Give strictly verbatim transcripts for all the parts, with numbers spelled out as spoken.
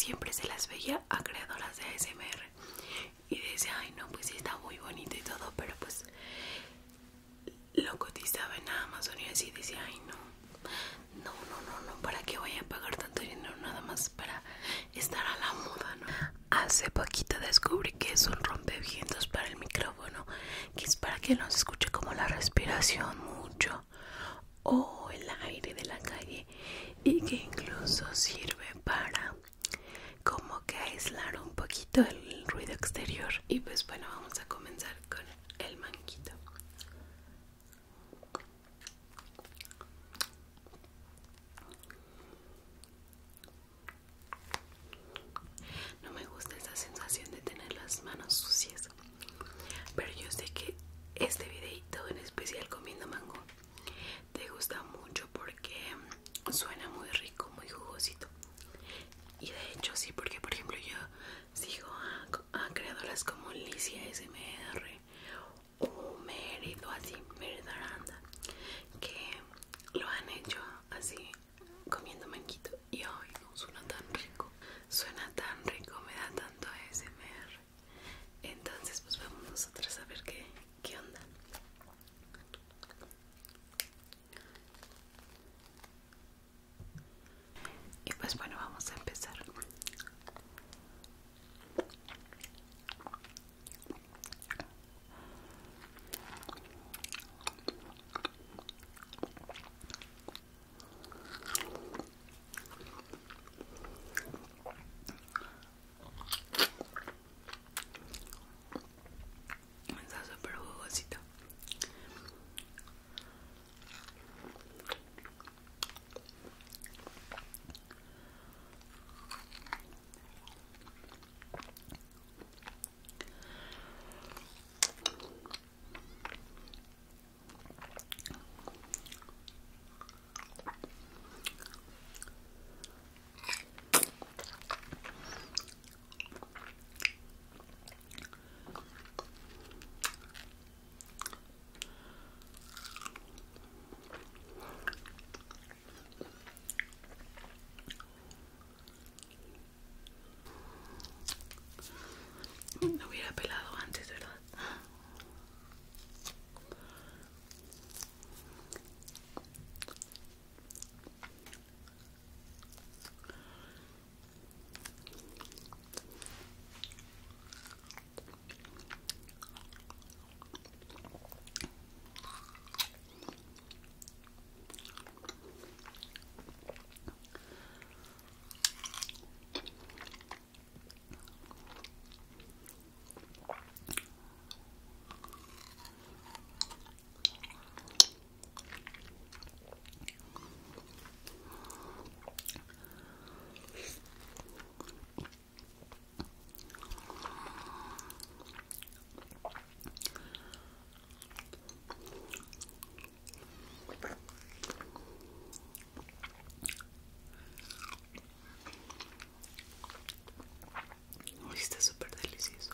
siempre se las veía a creadoras de A S M R y decía, ay no, pues sí está muy bonito y todo, pero pues lo cotizaba en Amazon y así decía, ay no, no, no, no, no, ¿para qué voy a pagar tanto dinero nada más para estar a la moda, no? Hace poquito descubrí que es un rompevientos para el micrófono, que es para que no se escuche como la respiración mucho o el aire de la calle, y que incluso sirve para como que aislar un poquito el ruido exterior. Y pues bueno, vamos a comenzar con el manguito. No me gusta esa sensación de tener las manos sucias, pero yo sé que este videito en especial comiendo mango te gusta mucho porque suena muy rico, muy jugosito. Y de hecho sí, porque por ejemplo yo sigo a, a creadoras como Lizzie A S M R o Merit o así, Merit Aranda, que lo han hecho así comiendo manguito y ay no, suena tan rico, suena tan rico, me da tanto A S M R. Entonces pues vamos nosotros a ver qué, qué onda. Y pues bueno, vamos a empezar. Está súper jugosito. No hubiera pelado antes, ¿verdad? Uy, está súper delicioso.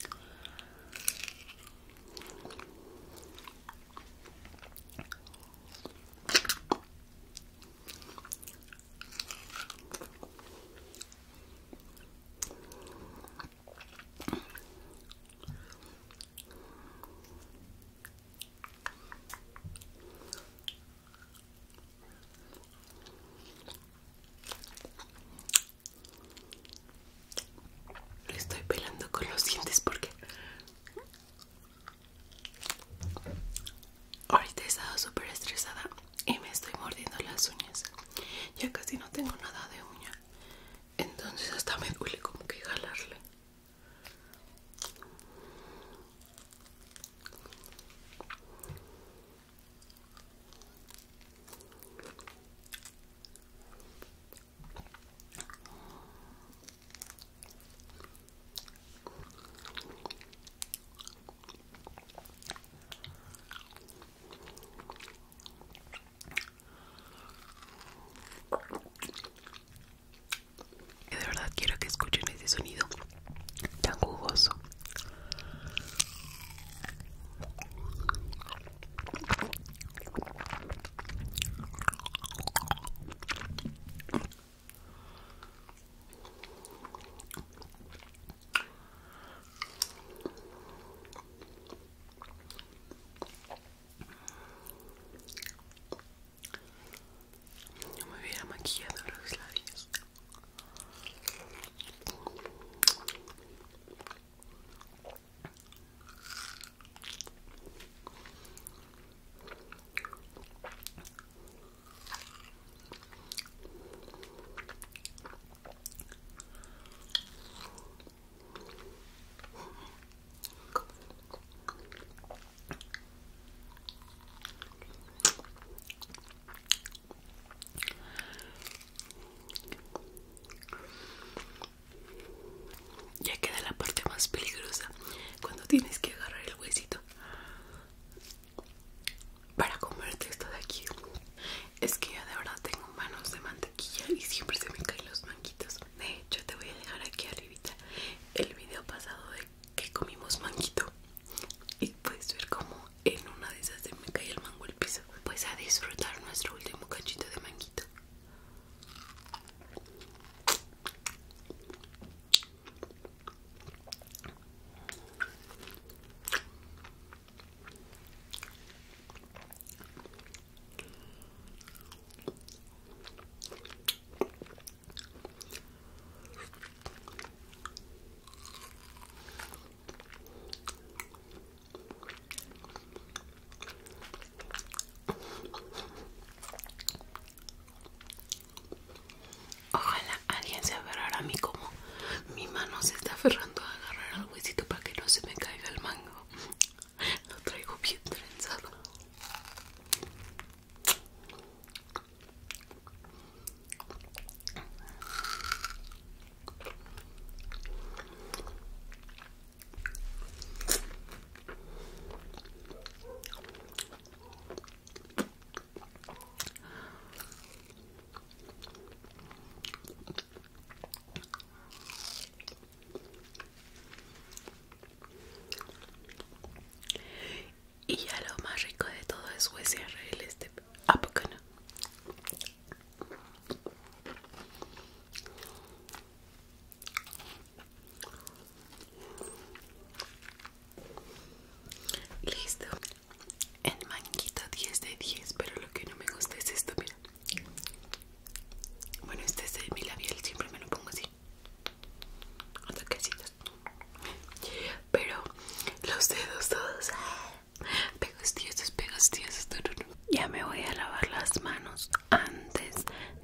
Le estoy pelando con los dientes porque ahorita he estado súper estresada y me estoy mordiendo las uñas. Ya casi no tengo nada de uña, entonces hasta me duele como que jalarle.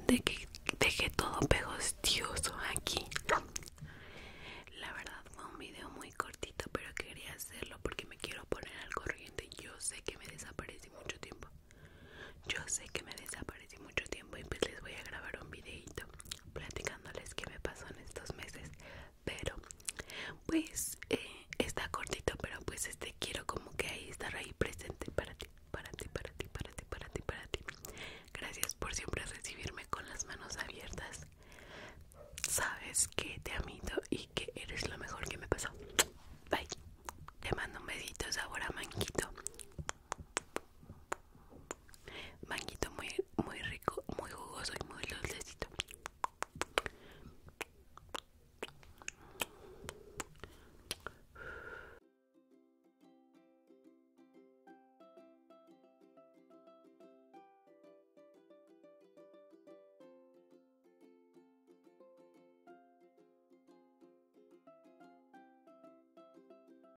de que